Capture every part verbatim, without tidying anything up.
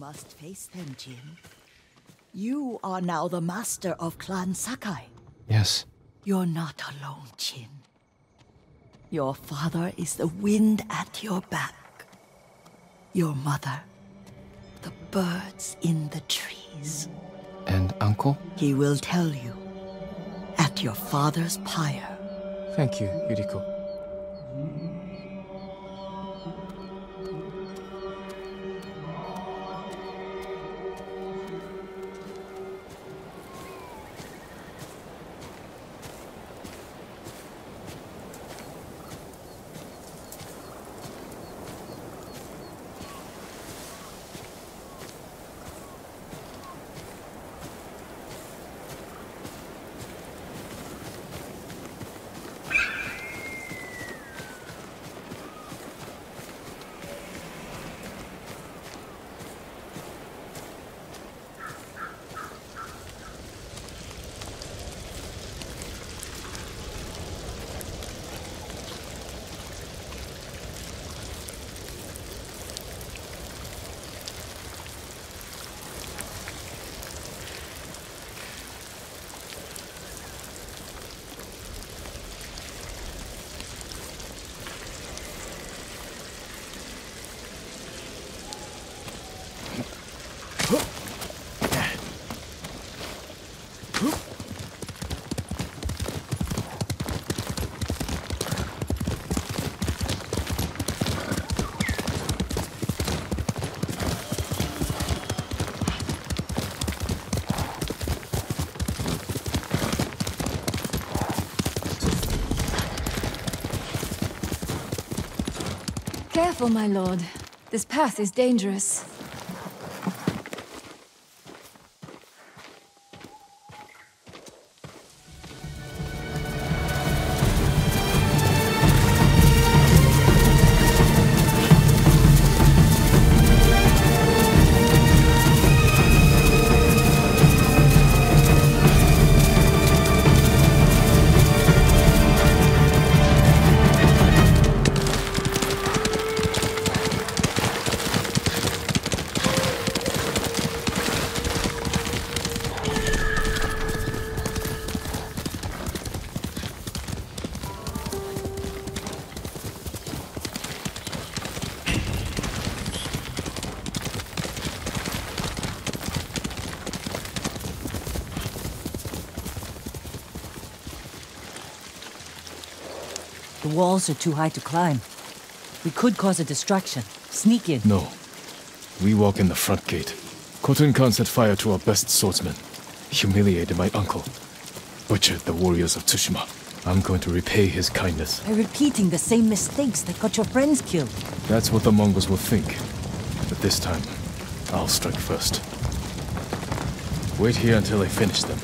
must face them, Jin. You are now the master of Clan Sakai. Yes. You're not alone, Jin. Your father is the wind at your back. Your mother, the birds in the trees. And uncle? He will tell you at your father's pyre. Thank you, Yuriko. Careful, my lord. This path is dangerous. The walls are too high to climb. We could cause a distraction. Sneak in. No. We walk in the front gate. Khotun Khan set fire to our best swordsman. Humiliated my uncle. Butchered the warriors of Tsushima. I'm going to repay his kindness. By repeating the same mistakes that got your friends killed. That's what the Mongols will think. But this time, I'll strike first. Wait here until I finish them.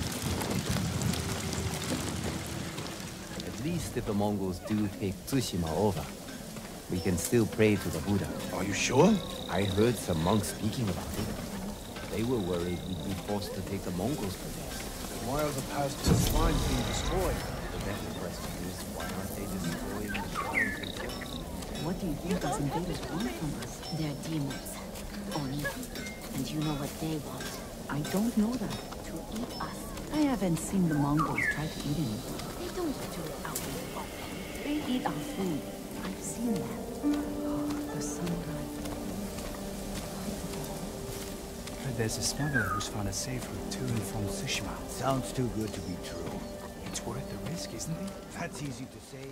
At least if the Mongols do take Tsushima over, we can still pray to the Buddha. Are you sure? I heard some monks speaking about it. They were worried we'd be forced to take the Mongols for this. Why are the past two shrines being destroyed? The better question is, why aren't they destroying the shrines themselves? What do you think those invaders want from us? They're demons. Oni. And you know what they want. I don't know that. To eat us. I haven't seen the Mongols try to eat anything. They don't do it out in the open. They eat our food. I've seen that. Oh, the samurai. Heard there's a smuggler who's found a safe route to and from Tsushima. Sounds too good to be true. It's worth the risk, isn't it? That's easy to say.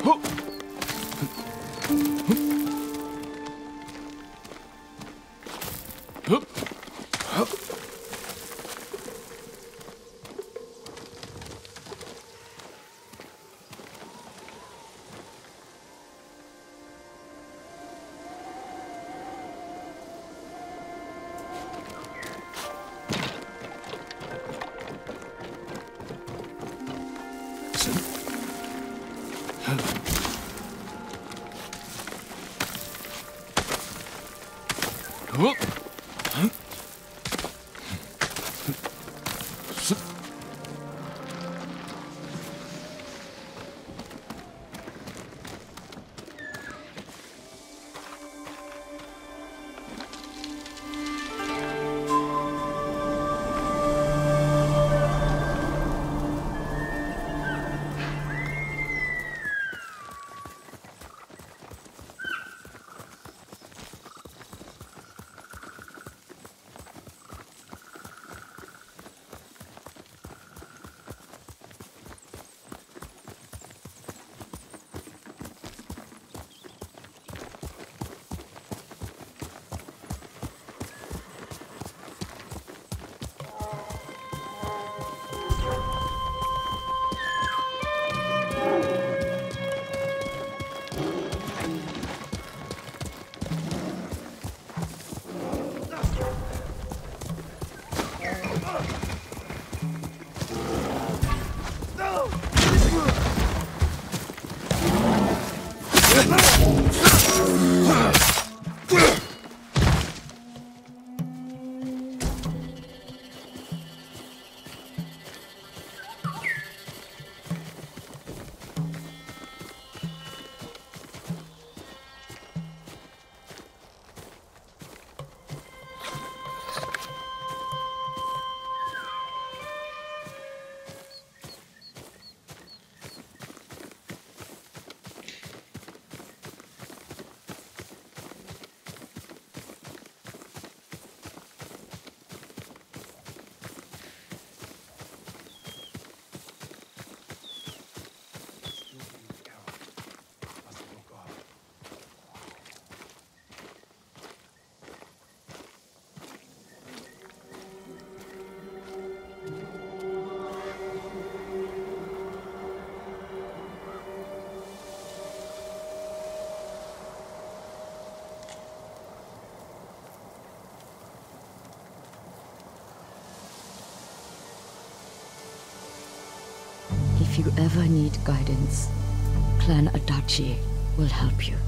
If you ever need guidance, Clan Adachi will help you.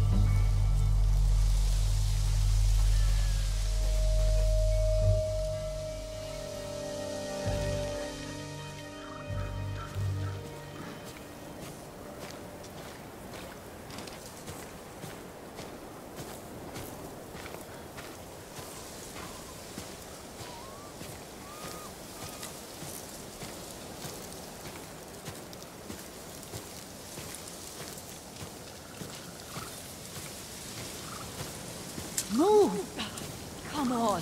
Move! Come on!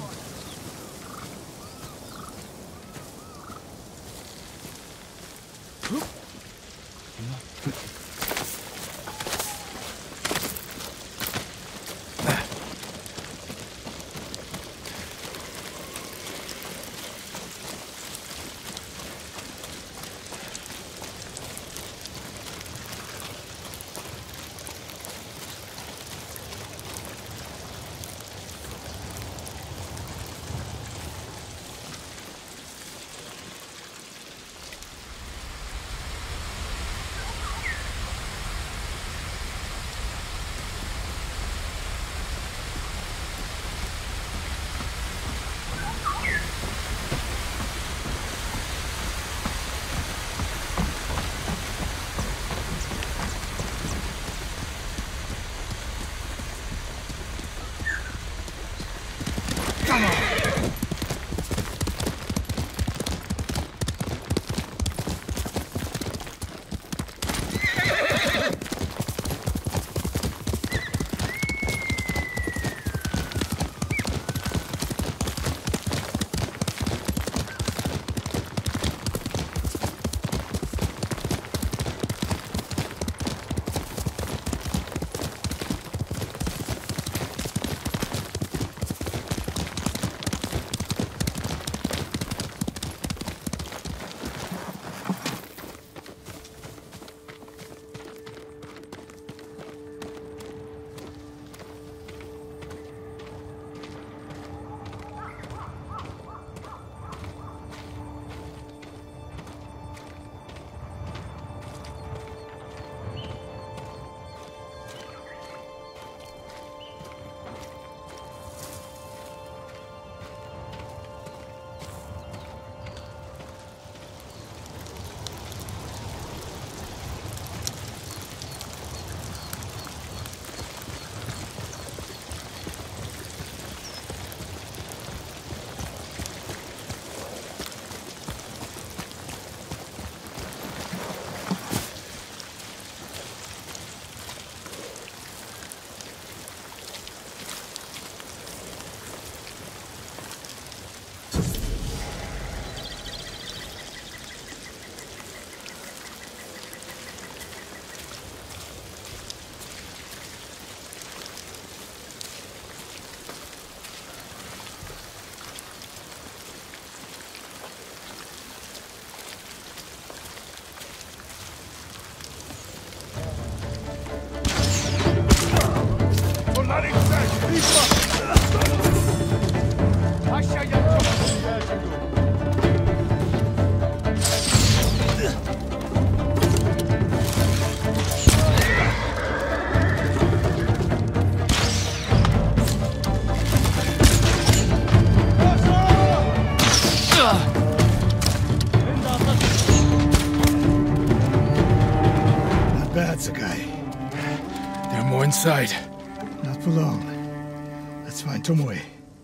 Sakai. There are more inside. Not for long. Let's find Tomoe.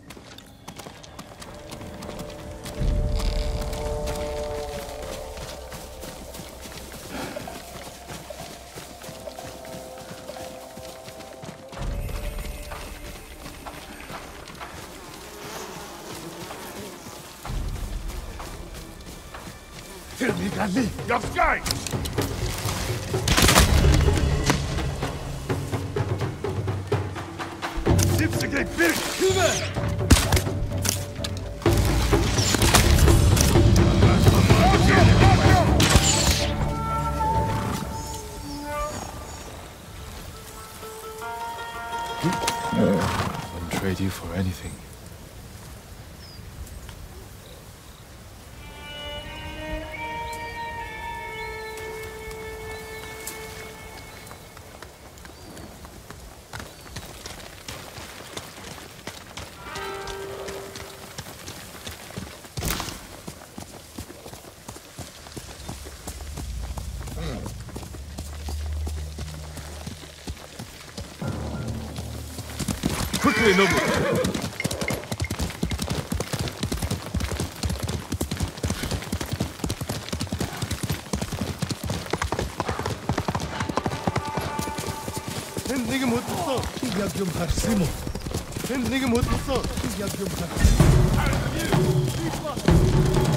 Tell me, Gandhi. Yapskai! Dipsegay bir küme! Wouldn't trade you for anything. Quickly, Nobu! 넌 내게 못 줬어. 이약 좀 같이 뭐. 넌 내게 못 줬어. 이약 좀 같이.